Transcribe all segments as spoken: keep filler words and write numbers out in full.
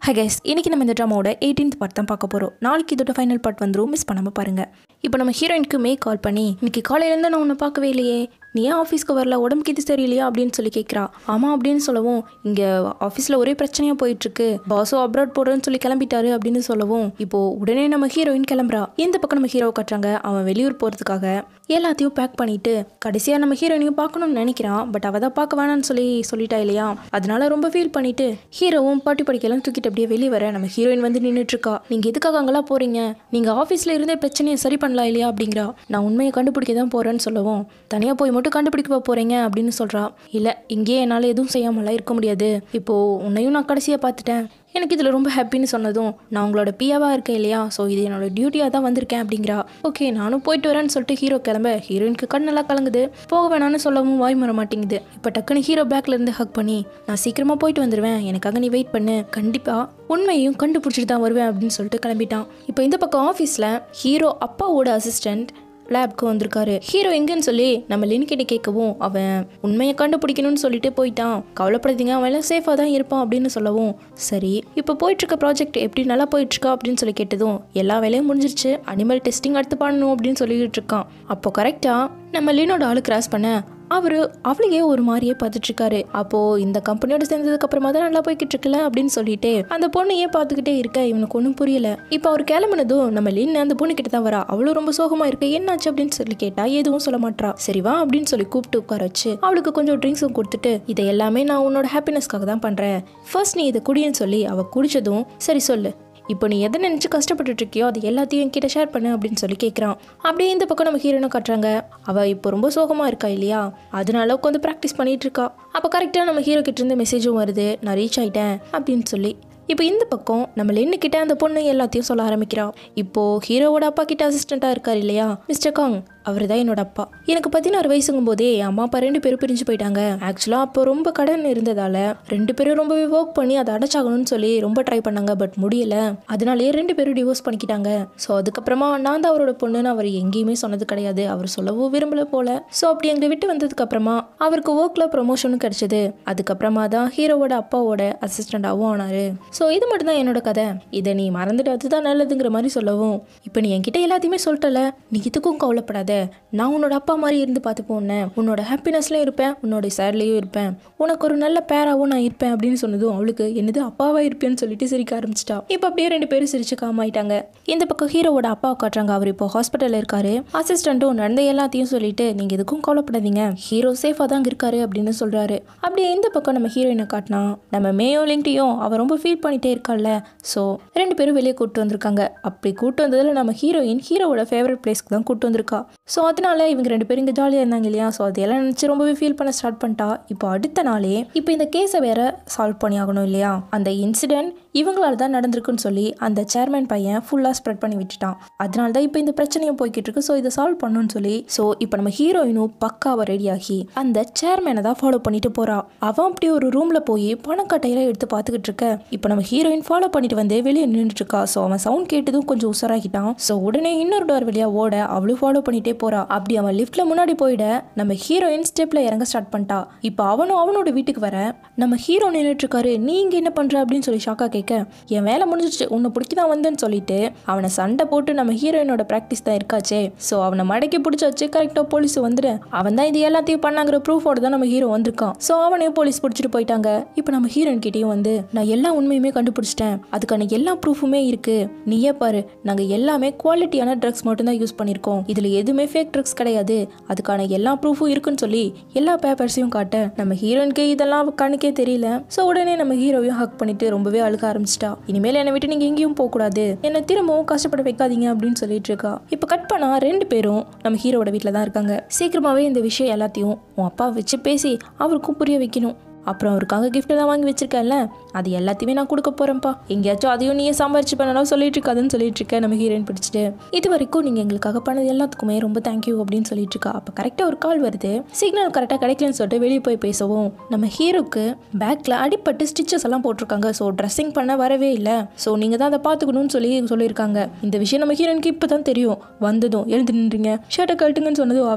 Hi guys, இன்னைக்கு நம்ம இந்த ட்ராமாவோட eighteenth பார்ட் தான் பார்க்க போறோம். நாளைக்கு இதோட ஃபைனல் பார்ட் வந்துரும், மிஸ் பண்ணாம பாருங்க. இப்போ நம்ம ஹீரோயினுக்கு மே கால் பண்ணி, இன்னைக்கு காலையில இருந்து நான் உன்னை பார்க்கவே இல்லையே, நீ ஏன் ஆஃபீஸ்க்கு வரல, உடம்புக்கு இது சரியில்லையா அப்படின்னு சொல்லி கேட்குறா. ஆமாம் அப்படின்னு சொல்லவும், இங்கே ஆஃபீஸில் ஒரே பிரச்சனையாக போயிட்டுருக்கு, பாஸோ அப்ராட் போடுறேன்னு சொல்லி கிளம்பிட்டாரு அப்படின்னு சொல்லவும், இப்போது உடனே நம்ம ஹீரோயின் கிளம்புறா. இந்த பக்கம் நம்ம ஹீரோ கட்டுறாங்க, அவன் வெளியூர் போகிறதுக்காக எல்லாத்தையும் பேக் பண்ணிட்டு கடைசியாக நம்ம ஹீரோயினையும் பார்க்கணும்னு நினைக்கிறான். பட் அவள் தான் பார்க்க வேணான்னு சொல்லி சொல்லிட்டா இல்லையா, அதனால ரொம்ப ஃபீல் பண்ணிட்டு ஹீரோவும் பாட்டி படிக்கலாம் தூக்கிட்டு அப்படியே வெளியே வர நம்ம ஹீரோயின் வந்து நின்றுட்டு இருக்கா. நீங்கள் எதுக்காக அங்கெல்லாம் போகிறீங்க, நீங்கள் ஆஃபீஸில் இருந்தே பிரச்சனையை சரி பண்ணலாம் இல்லையா அப்படிங்கிறா. நான் உண்மையை கண்டுபிடிக்க தான் போகிறேன்னு சொல்லவும், தனியாக போய் மட்டும் கண்டுபிடிக்க போகிறீங்க அப்படின்னு சொல்கிறா. இல்லை, இங்கேயே என்னால் எதுவும் செய்யாமலாம் இருக்க முடியாது, இப்போது உன்னையும் நான் கடைசியாக பார்த்துட்டேன், எனக்கு இதில் ரொம்ப ஹாப்பின்னு சொன்னதும், நான் உங்களோட பியாவாக இருக்கேன் இல்லையா, ஸோ இது என்னோட டியூட்டியாக தான் வந்திருக்கேன் அப்படிங்கிறா. ஓகே நானும் போயிட்டு வரேன்னு சொல்லிட்டு ஹீரோ கிளம்ப, ஹீரோயினுக்கு கண் நல்லா கலங்குது, போக வேணான்னு சொல்லவும் வாய் மற மாட்டேங்குது. இப்போ டக்குன்னு ஹீரோ பேக்ல இருந்து ஹக் பண்ணி, நான் சீக்கிரமாக போயிட்டு வந்துடுவேன், எனக்காக நீ வெயிட் பண்ணு, கண்டிப்பாக உண்மையும் கண்டுபிடிச்சிட்டு தான் வருவேன் அப்படின்னு சொல்லிட்டு கிளம்பிட்டான். இப்போ இந்த பக்கம் ஆஃபீஸில் ஹீரோ அப்பாவோட அசிஸ்டன்ட் லேப்க்கு வந்திருக்காரு. ஹீரோ எங்கன்னு சொல்லி நம்ம லின் கிட்ட கேட்கவும், அவன் உண்மையை கண்டுபிடிக்கணும்னு சொல்லிட்டு போயிட்டான், கவலைப்படுறீங்க அவன் எல்லாம் சேஃபாக தான் இருப்பான் அப்படின்னு சொல்லவும், சரி இப்போ போயிட்டு இருக்க ப்ராஜெக்ட் எப்படி நல்லா போயிட்டு இருக்கா அப்படின்னு சொல்லி கேட்டதும், எல்லா வேலையும் முடிஞ்சிருச்சு, அனிமல் டெஸ்டிங் அடுத்து பண்ணணும் அப்படின்னு சொல்லிட்டு இருக்கான். அப்போ கரெக்டாக நம்ம லினோட ஆளு கிராஸ் பண்ண, அவரு அவளையே ஒரு மாதிரியே பார்த்துட்டு இருக்காரு. அப்போ இந்த கம்பெனியோட சேர்ந்ததுக்கு அப்புறமா தான் நல்லா போய்கிட்டு இருக்கல அப்படின்னு சொல்லிட்டு அந்த பொண்ணையே பார்த்துக்கிட்டே இருக்க இவனுக்கு ஒன்றும் புரியல. இப்போ அவர் கிளம்புனதும் நம்ம லின்னு அந்த பொண்ணு கிட்ட தான் வரா. அவளும் ரொம்ப சோகமா இருக்க, என்னாச்சு அப்படின்னு சொல்லி கேட்டா எதுவும் சொல்ல மாட்டா. சரி வா அப்படின்னு சொல்லி கூப்பிட்டு உட்கார வச்சு அவளுக்கு கொஞ்சம் ட்ரிங்க்ஸும் கொடுத்துட்டு, இதை எல்லாமே நான் உன்னோட ஹாப்பினஸ்க்காக தான் பண்றேன், ஃபர்ஸ்ட் நீ இதை குடின்னு சொல்லி அவ குடிச்சதும், சரி சொல்லு இப்போ நீ எதை நினச்சி கஷ்டப்பட்டுட்டு இருக்கியோ அது எல்லாத்தையும் என்கிட்ட ஷேர் பண்ணு அப்படின்னு சொல்லி கேட்குறான். அப்படியே இந்த பக்கம் நம்ம ஹீரோயினை காட்டுறாங்க, அவள் இப்போ ரொம்ப சோகமாக இருக்கா இல்லையா, அதனால உட்காந்து ப்ராக்டிஸ் பண்ணிட்டு இருக்கா. அப்போ கரெக்டாக நம்ம ஹீரோ கிட்ட இருந்து மெசேஜும் வருது, நான் ரீச் ஆகிட்டேன் அப்படின்னு சொல்லி. இப்போ இந்த பக்கம் நம்ம லின்னுக்கிட்ட அந்த பொண்ணு எல்லாத்தையும் சொல்ல ஆரம்பிக்கிறா. இப்போது ஹீரோவோட அப்பா கிட்ட அசிஸ்டண்ட்டாக இருக்கார் இல்லையா மிஸ்டர் காங், அவர் தான் என்னோட அப்பா. எனக்கு பதினாறு வயசுங்கும் போதே என் அம்மா அப்பா ரெண்டு பேரும் பிரிஞ்சு போயிட்டாங்க. ஆக்சுவலாக அப்போ ரொம்ப கடன் இருந்ததால் ரெண்டு பேரும் ரொம்பவே ஒர்க் பண்ணி அதை அடைச்சாகணும்னு சொல்லி ரொம்ப ட்ரை பண்ணாங்க, பட் முடியலை, அதனாலேயே ரெண்டு பேரும் டிவோர்ஸ் பண்ணிக்கிட்டாங்க. ஸோ அதுக்கப்புறமா நான் தான் அவரோட பொண்ணுன்னு அவர் எங்கேயுமே சொன்னது கிடையாது, அவர் சொல்லவும் விரும்பல போல. ஸோ அப்படி எங்களை விட்டு வந்ததுக்கு அப்புறமா அவருக்கு ஒர்க்கில் ப்ரொமோஷனும் கிடைச்சது. அதுக்கப்புறமா தான் ஹீரோவோட அப்பாவோட அசிஸ்டண்டாகவும் ஆனார். ஸோ இது மட்டும் தான் என்னோட கதை, இதை நீ மறந்துட்டு அதுதான் நல்லதுங்கிற மாதிரி சொல்லவும், இப்போ நீ என்கிட்ட எல்லாத்தையுமே சொல்லிட்டல, நீ இதுக்கும் கவலைப்படாத, நான் உன்னோட அப்பா மாதிரி இருந்து பார்த்து போனேன், உன்னோட ஹாப்பினஸ்லையும் இருப்பேன், உன்னோட சேட்லையும் இருப்பேன், உனக்கு ஒரு நல்ல பேராகவும் நான் இருப்பேன் அப்படின்னு சொன்னதும் அவளுக்கு என்னது அப்பாவா இருப்பேன்னு சொல்லிட்டு சிரிக்க ஆரம்பிச்சிட்டா. இப்போ அப்படியே ரெண்டு பேரும் சிரிச்சு காமாயிட்டாங்க. இந்த பக்கம் ஹீரோவோட அப்பாவை காட்டுறாங்க, அவர் இப்போ ஹாஸ்பிட்டலில் இருக்காரு. அசிஸ்டண்ட்டும் நடந்த எல்லாத்தையும் சொல்லிட்டு, நீங்க எதுக்கும் கவலைப்படாதீங்க, ஹீரோ சேஃபா தான் இருக்காரு அப்படின்னு சொல்றாரு. அப்படியே இந்த பக்கம் நம்ம ஹீரோயினை காட்டினா, நம்ம மேயோ லிங்கையும் அவ ரொம்ப ஃபீல் பண்ணிட்டே இருக்காள்ல, ஸோ ரெண்டு பேரும் வெளியே கூப்பிட்டு வந்திருக்காங்க. அப்படி கூப்பிட்டு வந்ததில் நம்ம ஹீரோயின் ஹீரோவோட ஃபேவரட் பிளேஸ்க்கு தான் கூப்பிட்டு வந்திருக்கா. ஸோ அதனால இவங்க ரெண்டு பேரும் இங்கே ஜாலியாக இருந்தாங்க இல்லையா, ஸோ அதெல்லாம் நினச்சி ரொம்பவே ஃபீல் பண்ண ஸ்டார்ட் பண்ணிட்டா. இப்போ அடுத்த நாளே இப்போ இந்த கேஸை வேற சால்வ் பண்ணி ஆகணும் இல்லையா, அந்த இன்சிடென்ட் இவங்களால தான் நடந்திருக்குன்னு சொல்லி அந்த சேர்மேன் பையன் ஃபுல்லாக ஸ்ப்ரெட் பண்ணி விட்டுட்டான். அதனால தான் இப்போ இந்த பிரச்சனையும் போய்கிட்டு இருக்கு. ஸோ இதை சால்வ் பண்ணணும்னு சொல்லி ஸோ இப்போ நம்ம ஹீரோயினும் பக்காவை ரெடியாகி அந்த சேர்மேனை தான் ஃபாலோ பண்ணிட்டு போறா. அவன் அப்படி ஒரு ரூம்ல போய் பணக்கட்டையெல்லாம் எடுத்து பார்த்துக்கிட்டு இருக்க, இப்போ நம்ம ஹீரோயின் ஃபாலோ பண்ணிட்டு வந்து வெளியே நின்றுட்டு இருக்கா. ஸோ அவன் சவுண்ட் கேட்டதும் கொஞ்சம் உஷாராகிட்டான். ஸோ உடனே இன்னொரு டோர் வழியா ஓட அவளும் ஃபாலோ பண்ணிட்டே போறா. அப்படி அவன் லிஃப்ட்ல முன்னாடி போயிட நம்ம ஹீரோயின் ஸ்டெப்ல இறங்க ஸ்டார்ட் பண்ணிட்டா. இப்போ அவனும் அவனோட வீட்டுக்கு வர நம்ம ஹீரோ நின்றுட்டு இருக்காரு. நீங்க என்ன பண்ற அப்படின்னு சொல்லி ஷாக்கா கேட்க, என் வேலை முடிஞ்சிச்சு, உன்னை பிடிக்கதான் வந்தேன்னு சொல்லிட்டு அவனை சண்டை போட்டு நம்ம ஹீரோயினோட பிராக்டிஸ் தான் இருக்காச்சே, ஸோ அவனை மடக்கி பிடிச்சாச்சு. கரெக்டா போலீஸ் வந்துடு, அவன் தான் இது எல்லாத்தையும் பண்ணாங்கிற ப்ரூஃபோட தான் நம்ம ஹீரோ வந்திருக்கான். ஸோ அவனையும் போலீஸ் பிடிச்சிட்டு போயிட்டாங்க. இப்போ நம்ம ஹீரோயின் கிட்டேயும் வந்து, நான் எல்லா உண்மையுமே கண்டுபிடிச்சிட்டேன், அதுக்கான எல்லா ப்ரூஃபுமே இருக்கு, நீயே பாரு, நாங்க எல்லாமே குவாலிட்டியான ட்ரக்ஸ் மட்டும் தான் யூஸ் பண்ணிருக்கோம், இதுல எதுவுமே ஃபேக் ட்ரக்ஸ் கிடையாது, அதுக்கான எல்லா ப்ரூஃபும் இருக்குன்னு சொல்லி எல்லா பேப்பர்ஸையும் காட்ட நம்ம ஹீரோயினுக்கு இதெல்லாம் கண்ணுக்கே தெரியல. ஸோ உடனே நம்ம ஹீரோவையும் ஹக் பண்ணிட்டு ரொம்பவே அழுக ஆரம்பிச்சிட்டா. இனிமேல் என்னை விட்டு நீங்க எங்கேயும் போக கூடாது, என்னை திரும்பவும் கஷ்டப்பட வைக்காதீங்க அப்படின்னு சொல்லிட்டு இருக்கா. இப்போ கட் பண்ணா ரெண்டு பேரும் நம்ம ஹீரோட வீட்டில் தான் இருக்காங்க. சீக்கிரமாவே இந்த விஷயம் எல்லாத்தையும் உன் அப்பா வச்சு பேசி அவருக்கும் புரிய வைக்கணும். அப்புறம் அவருக்காக கிஃப்ட் தான் வாங்கி வச்சிருக்கேன்ல, அது எல்லாத்தையுமே நான் கொடுக்க போறேன்ப்பா, எங்கேயாச்சும் அதையும் நீயே சம்பாரிச்சு பண்ணாலும் சொல்லிட்டு இருக்காதுன்னு சொல்லிட்டு இருக்க நம்ம ஹீரோயின் பிடிச்சிட்டு. இது வரைக்கும் நீங்க எங்களுக்காக பண்ணது எல்லாத்துக்குமே ரொம்ப தேங்க்யூ அப்படின்னு சொல்லிட்டு இருக்கா. அப்போ கரெக்டாக ஒரு கால் வருது. சிக்னல் கரெக்டாக கிடைக்கலன்னு சொல்லிட்டு வெளியே போய் பேசவும் நம்ம ஹீரோக்கு பேக்ல அடிப்பட்டு ஸ்டிச்சஸ் எல்லாம் போட்டிருக்காங்க. ஸோ ட்ரெஸ்ஸிங் பண்ண வரவே இல்லை, ஸோ நீங்க தான் அதை பார்த்துக்கணும்னு சொல்லி சொல்லியிருக்காங்க. இந்த விஷயம் நம்ம ஹீரோயினுக்கு இப்போ தான் தெரியும். வந்ததும் எழுந்து நின்றீங்க, ஷர்ட்டை கழட்டுங்கன்னு சொன்னதும் அவன்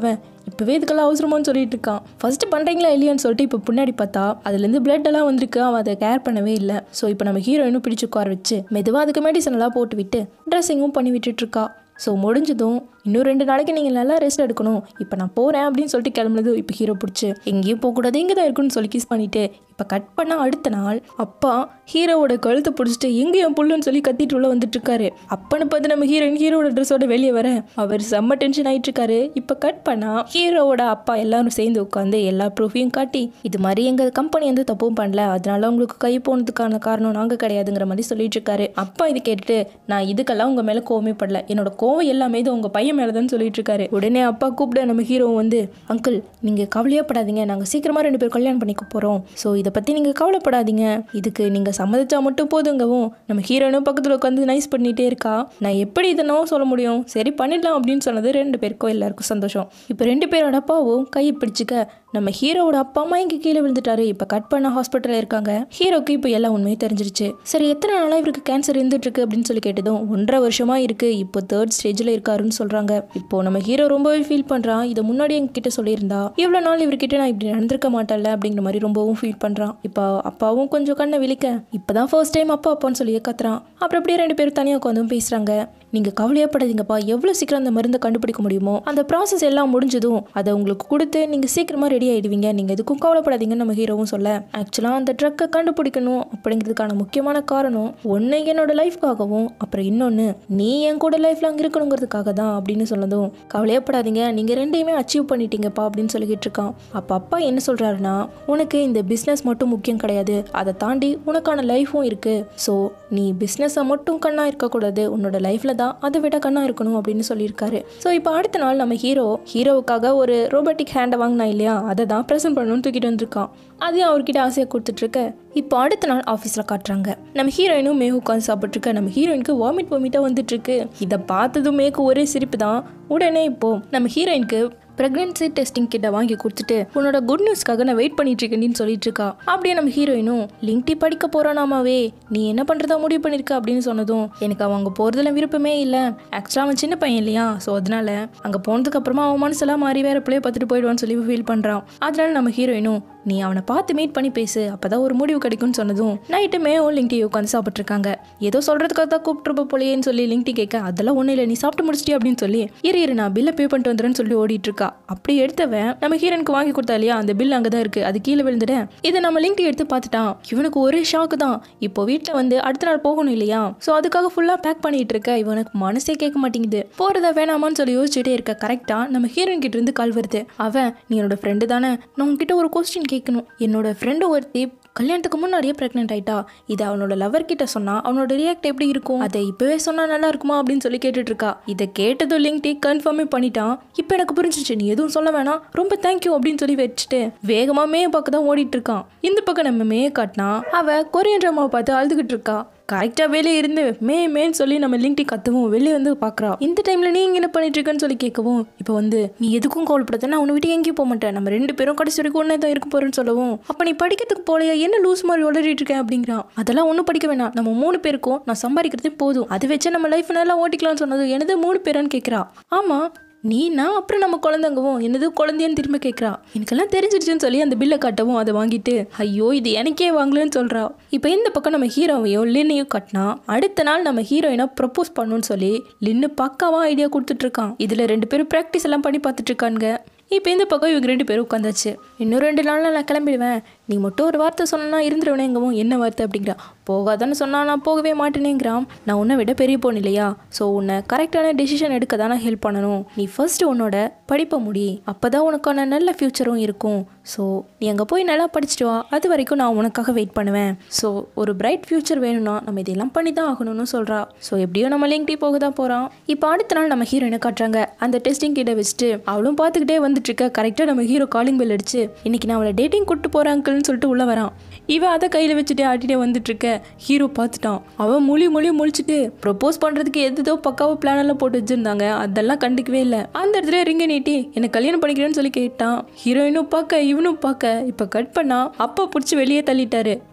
இப்பவே இதுக்கெல்லாம் அவசரமானு சொல்லிட்டு இருக்கான். ஃபர்ஸ்ட் பண்றீங்களா இல்லையான்னு சொல்லிட்டு இப்போ பின்னாடி பார்த்தா அதுல இருந்து பிளட் எல்லாம் வந்திருக்கு. அவன் அதை கேர் பண்ணவே இல்லை. ஸோ இப்போ நம்ம ஹீரோயினும் பிடிச்சு உட்கார வச்சு மெதுவாக அதுக்கு மெடிசன் எல்லாம் போட்டு விட்டு ட்ரெஸ்ஸிங்கும் பண்ணி விட்டுட்டு இருக்கா. ஸோ முடிஞ்சதும் இன்னும் ரெண்டு நாளைக்கு நீங்கள் நல்லா ரெஸ்ட் எடுக்கணும், இப்போ நான் போகிறேன் அப்படின்னு சொல்லிட்டு கிளம்புனது. இப்போ ஹீரோ பிடிச்சி எங்கேயும் போகக்கூடாது, இங்கே தான் இருக்குன்னு சொல்லி கிஸ் பண்ணிட்டு இப்போ கட் பண்ணால் அடுத்த நாள் அப்பா ஹீரோவோட கழுத்தை பிடிச்சிட்டு எங்கேயும் புல்லுன்னு சொல்லி கத்திட்டு உள்ள வந்துட்டு இருக்காரு. அப்பன்னு பார்த்து நம்ம ஹீரோயின் ஹீரோட ட்ரெஸ்ஸோட வெளியே வர அவர் செம்ம டென்ஷன் ஆகிட்டு இருக்காரு. இப்போ கட் பண்ணால் ஹீரோவோட அப்பா எல்லாரும் சேர்ந்து உட்காந்து எல்லா ப்ரூஃபையும் காட்டி இது மாதிரி எங்கள் கம்பெனி வந்து தப்பும் பண்ணல, அதனால உங்களுக்கு கை போனதுக்கான காரணம் நாங்கள் கிடையாதுங்கிற மாதிரி சொல்லிட்டு இருக்காரு. அப்பா இது கேட்டுட்டு நான் இதுக்கெல்லாம் உங்கள் மேலே கோவமே படல, என்னோட கோவம் எல்லாமே இது உங்கள் பையன் மேலதான் சொல்லிட்டு இருக்காரு. உடனே அப்பா கூப்பிட நம்ம ஹீரோ வந்து அங்கிள் நீங்க கவலையப்படாதீங்க, நாங்க சீக்கிரமா ரெண்டு பேரும் கல்யாணம் பண்ணிக்க போறோம். ஸோ இதை பத்தி நீங்க கவலைப்படாதீங்க, இதுக்கு நீங்க சம்மதிச்சா மட்டும் போதுங்கவும் நம்ம ஹீரோனும் பக்கத்துல உட்காந்து நைஸ் பண்ணிட்டே இருக்கா. நான் எப்படி இதனோ சொல்ல முடியும், சரி பண்ணிடலாம் அப்படின்னு சொன்னது ரெண்டு பேருக்கும் எல்லாருக்கும் சந்தோஷம். இப்போ ரெண்டு பேரோட அப்பாவும் கையை பிடிச்சிக்க நம்ம ஹீரோவோட அப்பா அம்மா இங்கே கீழே விழுந்துட்டாரு. இப்போ கட் பண்ண ஹாஸ்பிட்டலில் இருக்காங்க. ஹீரோக்கு இப்போ எல்லா உண்மையும் தெரிஞ்சிருச்சு. சரி எத்தனை நாளாக இவருக்கு கேன்சர் இருந்துட்டு இருக்கு அப்படின்னு சொல்லி கேட்டதும் ஒன்றரை வருஷமா இருக்கு, இப்போ தேர்ட் ஸ்டேஜில் இருக்காருன்னு சொல்றாங்க. இப்போ நம்ம ஹீரோ ரொம்பவே ஃபீல் பண்றான். இதை முன்னாடி எங்ககிட்ட சொல்லியிருந்தா இவ்வளோ நாள் இவர்கிட்ட நான் இப்படி நடந்திருக்க மாட்டேன்ல அப்படிங்கிற மாதிரி ரொம்பவும் ஃபீல் பண்றான். இப்போ அப்பாவும் கொஞ்சம் கண்ணை விழிக்க இப்போதான் ஃபர்ஸ்ட் டைம் அப்பா அப்பான்னு சொல்லி கத்துறான். அப்புறம் அப்படியே ரெண்டு பேரும் தனியாக உட்காந்தும் பேசுறாங்க. நீங்க கவலையப்படாதீங்கப்பா, எவ்வளவு சீக்கிரம் அந்த மருந்தை கண்டுபிடிக்க முடியுமோ அந்த ப்ராசஸ் எல்லாம் முடிஞ்சதும் அதை உங்களுக்கு கொடுத்து நீங்க சீக்கிரமா ரெடி ஆயிடுவீங்க, நீங்க எதுக்கும் கவலைப்படாதீங்கன்னு நம்ம ஹீரோவும் சொல்ல, ஆக்சுவலா அந்த ட்ரக்கை கண்டுபிடிக்கணும் அப்படிங்கிறதுக்கான முக்கியமான காரணம் ஒன்னு என்னோட லைஃப்காகவும் அப்புறம் இன்னொன்னு நீ என் கூட லைஃப்ல அங்க இருக்கணுங்கிறதுக்காக தான் அப்படின்னு சொன்னதும் கவலையப்படாதீங்க நீங்க ரெண்டையுமே அச்சீவ் பண்ணிட்டீங்கப்பா அப்படின்னு சொல்லிக்கிட்டு இருக்கான். அப்ப அப்பா என்ன சொல்றாருன்னா உனக்கு இந்த பிசினஸ் மட்டும் முக்கியம் கிடையாது, அதை தாண்டி உனக்கான லைஃபும் இருக்கு. ஸோ நீ பிசினஸை மட்டும் கண்ணா இருக்கக்கூடாது, உன்னோட லைஃப்ல அதை விட கண்ணா இருக்கணும் அப்படின்னு சொல்லியிருக்காரு. ஸோ இப்போ அடுத்த நாள் நம்ம ஹீரோ ஹீரோவுக்காக ஒரு ரோபோட்டிக் ஹேண்டை வாங்கினா இல்லையா, அதை தான் ப்ரெசென்ட் பண்ணணும்னு தூக்கிட்டு வந்திருக்கான். அதையும் அவர்கிட்ட ஆசையாக கொடுத்துட்டு இருக்க இப்போ அடுத்த நாள் ஆஃபீஸில் காட்டுறாங்க. நம்ம ஹீரோயினும் மேகு உட்காந்து சாப்பிட்ருக்க. நம்ம ஹீரோயினுக்கு வாமிட் வாமிட்டாக வந்துட்டு இருக்கு. இதை பார்த்ததும் மேகு ஒரே சிரிப்பு தான். உடனே இப்போ நம்ம ஹீரோயினுக்கு பிரெக்னன்சி டெஸ்டிங் கிட்ட வாங்கி கொடுத்துட்டு உன்னோட குட் நியூஸ்க்காக நான் வெயிட் பண்ணிட்டு இருக்கேன்னு சொல்லிட்டு இருக்கா. அப்படியே நம்ம ஹீரோயினும் லிங்க்டி படிக்க போறானாமாவே, நீ என்ன பண்றதா முடிவு பண்ணிருக்க அப்படின்னு சொன்னதும் எனக்கு அவன் அங்கே போறதுல விருப்பமே இல்லை. ஆக்சுவலா அவன் சின்ன பையன் இல்லையா, ஸோ அதனால அங்கே போனதுக்கு அப்புறமா அவன் மனசெல்லாம் மாறி வேற பிள்ளைய பார்த்துட்டு போயிடுவான்னு சொல்லி ஃபீல் பண்றான். அதனால நம்ம ஹீரோயினும் நீ அவனை பார்த்து மீட் பண்ணி பேசு, அப்பதான் ஒரு முடிவு கிடைக்கும்னு சொன்னதும் நைட்டு மேவும் லிங்க்டி உட்காந்து சாப்பிட்டு இருக்காங்க. ஏதோ சொல்றதுக்காக தான் கூப்பிட்டுருப்ப போலேன்னு சொல்லி லிங்க்டி கேட்க அதெல்லாம் ஒன்றும் இல்லை, நீ சாப்பிட்டு முடிச்சிட்டி அப்படின்னு சொல்லி இரு இரு நான் பில்லை பே பண்ணிட்டு வந்துடுறேன்னு சொல்லி ஓடிட்டு இருக்கா. அப்படி எடுத்தவன் நம்ம ஹீரோனுக்கு வாங்கி கொடுத்தா இல்லையா, அந்த பில் அங்கதான் இருக்கு, அது கீழே விழுந்துட இதை நம்ம லிங்க்டி எடுத்து பார்த்துட்டான். இவனுக்கு ஒரே ஷாக்கு தான். இப்போ வீட்டில் வந்து அடுத்த நாள் போகணும் இல்லையா, ஸோ அதுக்காக ஃபுல்லா பேக் பண்ணிட்டு இருக்க. இவனுக்கு மனசே கேட்க மாட்டேங்குது, போறதா வேணாமான்னு சொல்லி யோசிச்சுட்டே இருக்க. கரெக்டா நம்ம ஹீரோயின் கிட்ட இருந்து கால் வருது. அவன் நீ என்னோட ஃப்ரெண்டு தானே, நான் உன்கிட்ட ஒரு கொஸ்டின் கேட்கணும். என்னோட ஃப்ரெண்டு ஒருத்தி கல்யாணத்துக்கு முன்னாடியே பிரெக்னென்ட் ஆயிட்டா, இதை அவனோட லவர் கிட்ட சொன்னா அவனோட ரியாக்ட் எப்படி இருக்கும், அதை இப்பவே சொன்னா நல்லா இருக்குமா அப்படின்னு சொல்லி கேட்டுட்டு இருக்கா. இதை கேட்டதும் லிங்க்டி கன்ஃபார்மே பண்ணிட்டான். இப்போ எனக்கு புரிஞ்சிச்சு, நீ எதுவும் சொல்ல வேணாம், ரொம்ப தேங்க்யூ அப்படின்னு சொல்லி வச்சுட்டு வேகமா மே பக்கம் தான் ஓடிட்டு இருக்கான். இந்த பக்கம் நம்ம மே காட்டினா அவ கொரியன் ட்ராமாவை பார்த்து அழுதுகிட்டு இருக்கா. கரெக்டா வெளியே இருந்து மே மேன்னு சொல்லி நம்ம லிங்க்டி கத்தவும் வெளியே வந்து பாக்குறா. இந்த டைம்ல நீ இங்க என்ன பண்ணிட்டு இருக்கன்னு சொல்லி கேட்கவும் இப்போ வந்து நீ எதுக்கும் கவலைப்படாத, நான் உன்னை விட்டு எங்கேயும் போக மாட்டேன், நம்ம ரெண்டு பேரும் கடைசி வரைக்கும் ஒன்னே தான் இருக்க போறேன்னு சொல்லவும் அப்ப நீ படிக்கிறதுக்கு போலையா, என்ன லூஸ் மாதிரி உளறிட்டு இருக்கேன் அப்படிங்கிறான். அதெல்லாம் ஒன்னும் படிக்க வேணாம், நம்ம மூணு பேருக்கும் நான் சம்பாதிக்கிறதே போதும், அதை வச்சு நம்ம லைஃப் நல்லா ஓட்டிக்கலாம்னு சொன்னது. எனது மூணு பேரான்னு கேட்கிறா. ஆமா நீனா அப்புறம் நம்ம குழந்தைங்கவும் என்னது குழந்தைன்னு திரும்ப கேட்குறா. எனக்கெல்லாம் தெரிஞ்சிருச்சுன்னு சொல்லி அந்த பில்லை காட்டவும் அதை வாங்கிட்டு ஐயோ இது எனக்கே வாங்கலன்னு சொல்றா. இப்போ இந்த பக்கம் நம்ம ஹீரோவையும் லின்னையும் கட்டினா அடுத்த நாள் நம்ம ஹீரோயினை ப்ரப்போஸ் பண்ணணும்னு சொல்லி லின்னு பக்காவா ஐடியா கொடுத்துட்டு இருக்கான். இதுல ரெண்டு பேரும் ப்ராக்டிஸ் எல்லாம் பண்ணி பார்த்துட்டு இருக்காங்க. இப்போ இந்த பக்கம் இவங்க ரெண்டு பேரும் உட்காந்தாச்சு. இன்னும் ரெண்டு நாளில் நான் கிளம்பிடுவேன், நீ மட்டும் ஒரு வார்த்தை சொன்னா இருந்துருவேனேங்கவும் என்ன வார்த்தை அப்படிங்கிறா. போகாதான்னு சொன்னா நான் போகவே மாட்டேனேங்கிறான். நான் உன்னை விட பெரிய பொண்ணு இல்லையா, ஸோ உன்னை கரெக்டான டெசிஷன் எடுக்க தானே ஹெல்ப் பண்ணணும். நீ ஃபர்ஸ்ட் உன்னோட படிப்பை முடி, அப்போதான் உனக்கான நல்ல ஃபியூச்சரும் இருக்கும். ஸோ நீ அங்கே போய் நல்லா படிச்சுட்டு வா, அது வரைக்கும் நான் உனக்காக வெயிட் பண்ணுவேன். ஸோ ஒரு பிரைட் ஃபியூச்சர் வேணும்னா நம்ம இதெல்லாம் பண்ணி தான் ஆகணும்னு சொல்கிறா. ஸோ எப்படியோ நம்ம லிங்க்டி போக தான் போகிறான். இப்போ அடுத்த நாள் நம்ம ஹீரோயினை காட்டுறாங்க. அந்த டெஸ்டிங் கிட்ட வச்சுட்டு அவளும் பார்த்துக்கிட்டே வந்துட்டு இருக்க. கரெக்டாக நம்ம ஹீரோ காலிங் பெல் அடிச்சு இன்னைக்கு நான் அவளை டேட்டிங் கூட்டு போகிறாங்கன்னு சொல்லிட்டு உள்ள வரான். இவன் அதை கையில் வச்சுட்டே ஆட்டிகிட்டே வந்துட்டு இருக்க. ஹீரோ பார்த்துட்டான். அவன் மொழி மொழி முழிச்சுட்டு ப்ரப்போஸ் பண்ணுறதுக்கு எதுதோ பக்காவோ பிளான் எல்லாம் போட்டு வச்சிருந்தாங்க, அதெல்லாம் கண்டுக்கவே இல்லை. அந்த இடத்துல ரிங்க நீட்டி என்னை கல்யாணம் பண்ணிக்கிறேன்னு சொல்லி கேட்டான். ஹீரோயினும் பார்க்க இவனும் பார்க்க. இப்போ கட் பண்ணா அப்பா பிடிச்சி வெளியே தள்ளிட்டாரு.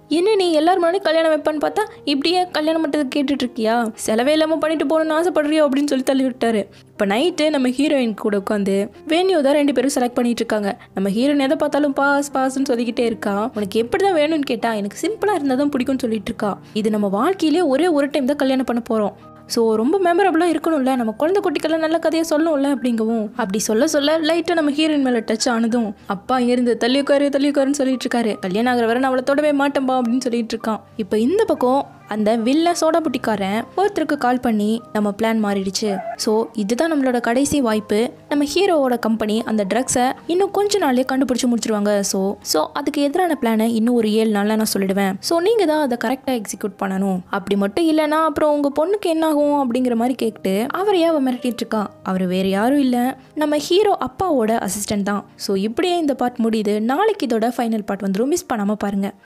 என்ன நீ எல்லாரும் முன்னாடி கல்யாணம் வைப்பான்னு பார்த்தா இப்படியே கல்யாணம் மட்டும் கேட்டுட்டு இருக்கியா, செலவே இல்லாமல் பண்ணிட்டு போகணும்னு ஆசைப்படுறியோ அப்படின்னு சொல்லி தள்ளி விட்டாரு. இப்போ நைட்டு நம்ம ஹீரோயின் கூட உட்காந்து வேணியோ தான் ரெண்டு பேரும் செலக்ட் பண்ணிட்டு இருக்காங்க. நம்ம ஹீரோயின் எதை பார்த்தாலும் பாஸ் பாஸ்ன்னு சொல்லிக்கிட்டே இருக்கா. உனக்கு எப்படி தான் வேணும்னு கேட்டா எனக்கு சிம்பிளாக இருந்தால் தான் பிடிக்கும்னு சொல்லிட்டு இருக்கா. இது நம்ம வாழ்க்கையிலே ஒரே ஒரு டைம் தான் கல்யாணம் பண்ண போகிறோம், ஸோ ரொம்ப மெமரபுளாக இருக்கணும்ல, நம்ம குழந்தை குட்டிக்கெல்லாம் நல்ல கதையை சொல்லணும்ல அப்படிங்கவும் அப்படி சொல்ல சொல்ல லைட்டாக நம்ம ஹீரோயின் மேலே டச் ஆனதும் அப்பா இங்கேருந்து தள்ளி உட்காரு தள்ளி உட்காருன்னு சொல்லிட்டு இருக்காரு. கல்யாணம் ஆகிற வரை நான் அவளை தொடவே மாட்டேன்பா அப்படின்னு சொல்லிட்டு இருக்கான். இப்போ இந்த பக்கம் அந்த வில்ல சோடா புட்டிக்காரன் ஒருத்தருக்கு கால் பண்ணி நம்ம பிளான் மாறிடுச்சு, ஸோ இதுதான் நம்மளோட கடைசி வாய்ப்பு, நம்ம ஹீரோவோட கம்பெனி அந்த ட்ரக்ஸை இன்னும் கொஞ்ச நாள்லேயே கண்டுபிடிச்சி முடிச்சிருவாங்க. ஸோ ஸோ அதுக்கு எதிரான பிளானை இன்னும் ஒரு ஏழு நாளில் நான் சொல்லிடுவேன். ஸோ நீங்கள் தான் அதை கரெக்டாக எக்ஸிக்யூட் பண்ணணும். அப்படி மட்டும் இல்லைன்னா அப்புறம் உங்கள் பொண்ணுக்கு என்ன ஆகும் அப்படிங்கிற மாதிரி கேட்டு அவரையே அவன் மிரட்டிட்டு இருக்கான். அவர் வேறு யாரும் இல்லை, நம்ம ஹீரோ அப்பாவோட அசிஸ்டன்ட் தான். ஸோ இப்படியே இந்த பார்ட் முடியுது. நாளைக்கு இதோட ஃபைனல் பார்ட் வந்துடும், மிஸ் பண்ணாமல் பாருங்கள்.